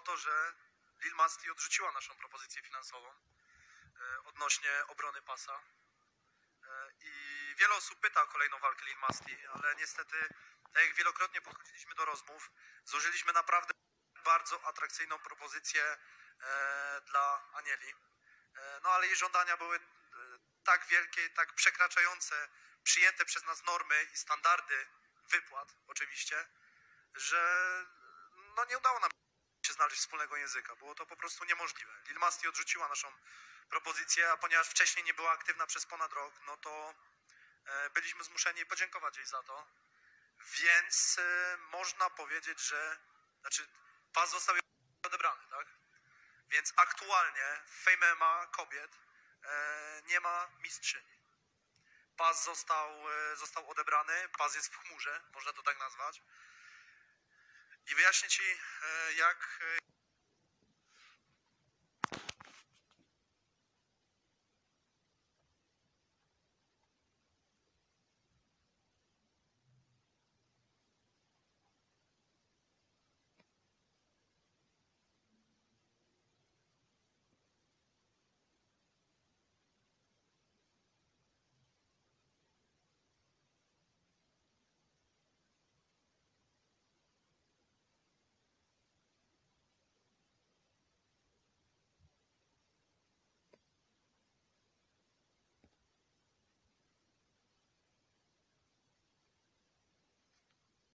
to, że Lil Masti odrzuciła naszą propozycję finansową odnośnie obrony pasa. I wiele osób pyta o kolejną walkę Lil Masti, ale niestety, tak jak wielokrotnie podchodziliśmy do rozmów, złożyliśmy naprawdę bardzo atrakcyjną propozycję dla Anieli. No ale jej żądania były tak wielkie, tak przekraczające przyjęte przez nas normy i standardy wypłat oczywiście, że no nie udało nam się znaleźć wspólnego języka. Było to po prostu niemożliwe. Lil Masti odrzuciła naszą propozycję, a ponieważ wcześniej nie była aktywna przez ponad rok, no to byliśmy zmuszeni podziękować jej za to. Więc można powiedzieć, że pas został odebrany, tak? Więc aktualnie w Fame MMA kobiet nie ma mistrzyni. Pas został odebrany, pas jest w chmurze, można to tak nazwać. I wyjaśnię Ci, jak